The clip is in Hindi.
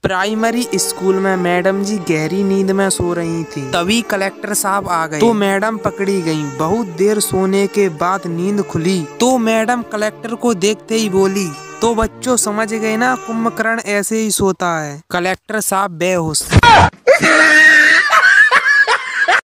प्राइमरी स्कूल में मैडम जी गहरी नींद में सो रही थी। तभी कलेक्टर साहब आ गए तो मैडम पकड़ी गयी। बहुत देर सोने के बाद नींद खुली तो मैडम कलेक्टर को देखते ही बोली, तो बच्चों समझ गए ना, कुंभकर्ण ऐसे ही सोता है। कलेक्टर साहब बेहोश।